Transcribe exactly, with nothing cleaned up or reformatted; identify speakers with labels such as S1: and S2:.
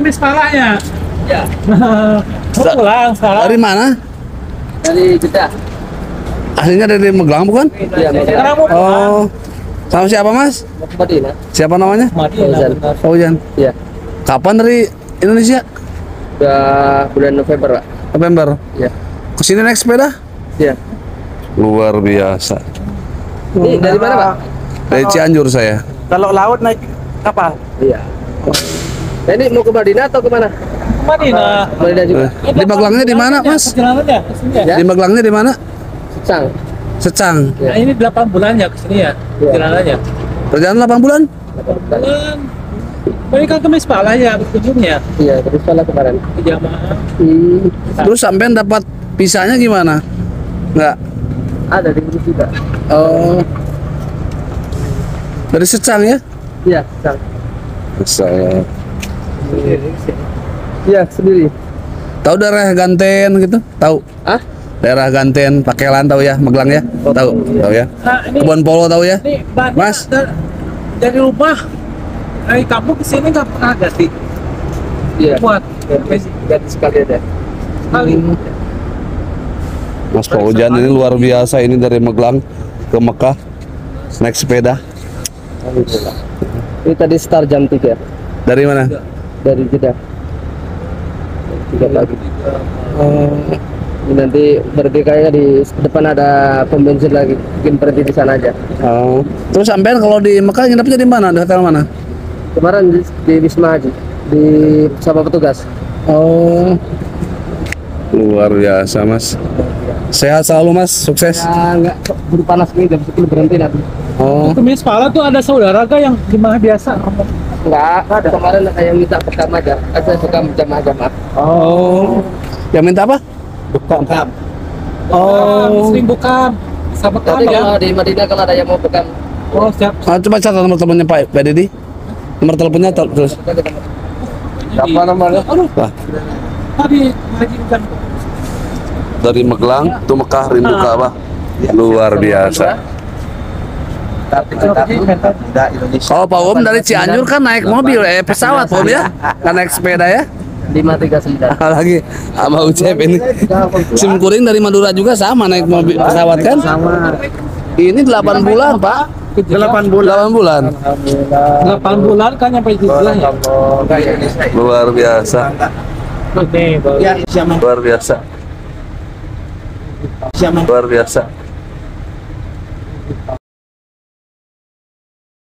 S1: kemis palanya.
S2: Ya.
S1: Mau pulang sekarang.
S3: Dari mana?
S2: Dari Jeddah.
S3: Aslinya dari Magelang bukan?
S2: Iya,
S1: Sekarang mau pulang.
S3: Oh, sama siapa mas?
S2: Mau ke Madinah.
S3: Siapa namanya?
S1: Madinah,
S2: Fauzan.
S1: benar.
S3: Fauzan.
S2: Iya.
S3: Kapan dari Indonesia?
S2: Udah bulan November, Pak.
S3: November.
S2: Iya.
S3: Kesini naik sepeda?
S2: Iya.
S3: Luar biasa.
S2: Ini dari mana, Pak?
S3: Dari Cianjur saya.
S1: Kalau laut naik kapal.
S2: Iya. Nah, ini mau ke Madinah atau kemana?
S1: Madinah.
S2: Madinah juga.
S3: Eh, Di Magelangnya di mana mas?
S1: Perjalanannya ke sini ya.
S2: Ya.
S3: Di Magelangnya di mana?
S2: Secang.
S3: Secang.
S1: Nah, ini delapan bulan ya ke sini ya. Perjalanannya.
S3: Perjalanan delapan bulan?
S1: Bulan. Ini kan kemis palanya berkunjungnya.
S2: Iya, terus salah kemarin.
S1: Ke jamaah.
S2: Hmm.
S3: Terus sampean dapat visanya gimana? Enggak.
S2: Ada di Inggris juga.
S3: Oh. Dari Secang ya?
S2: Iya, Secang.
S3: Saya.
S2: Iya, sendiri.
S3: Tahu daerah Ganten gitu? Tahu?
S2: Ah?
S3: Daerah Ganten, Pakelan tahu ya? Magelang ya? Tahu? Tahu ya?
S1: Nah, ini
S3: Kebon Polo tahu ya?
S1: Ini banyak
S3: Mas.
S1: da- dari rumah dari kampung ke sini nggak pernah ganti
S2: Iya.
S1: buat
S2: Ganti sekali ada.
S1: sekali.
S3: Mas Fauzan ini luar biasa, ini dari Magelang ke Mekah naik sepeda.
S2: Alhamdulillah. Ini tadi start jam tiga
S3: Dari mana?
S2: dari Jeddah. tiga pagi.
S3: Oh,
S2: Ini nanti berhenti kayaknya di depan ada pom bensin lagi. Mungkin berhenti di sana aja.
S3: oh. Terus sampean kalau di Mekah nginepnya di mana? Di hotel mana?
S2: Kemarin di, di Wisma Haji di sama petugas.
S3: Oh, luar biasa mas. Sehat selalu mas, sukses.
S2: Ya enggak buru panas ini jam sepuluh berhenti nanti.
S3: Oh,
S1: Kemis pala tuh ada saudara kah yang jemaah biasa?
S2: Enggak, ada kemarin ada yang minta bekam aja. Ada bekam jamaah-jamaah.
S3: oh. Yang minta apa?
S1: Bukan.
S3: Oh.
S1: Sering bukan. Sama
S2: Nanti
S1: kami
S2: kalau
S1: ya.
S2: di Madinah kalau ada yang mau bekam,
S1: Oh siap.
S3: Ah, coba catat nomor teleponnya Pak Pak Dedi. Nomor teleponnya tel- terus.
S2: Apa namanya?
S1: Aduh,
S3: Wah,
S1: tadi mengajukan.
S3: dari Magelang ke Mekah rindu Ka'bah. Luar biasa. Oh, Pak Om dari Cianjur kan naik mobil, eh pesawat Om ya? Kan naik sepeda ya?
S2: lima tiga sembilan.
S3: Lagi sama Ucep ini. Sim Kuring dari Madura juga sama naik mobil pesawat kan?
S2: Sama.
S3: Ini delapan bulan, Pak.
S1: Delapan bulan.
S3: delapan bulan.
S1: Delapan bulan kan nyampe Jeddah ya.
S3: Luar biasa.
S1: Oke, baru.
S2: Ya,
S3: Luar biasa. Luar biasa.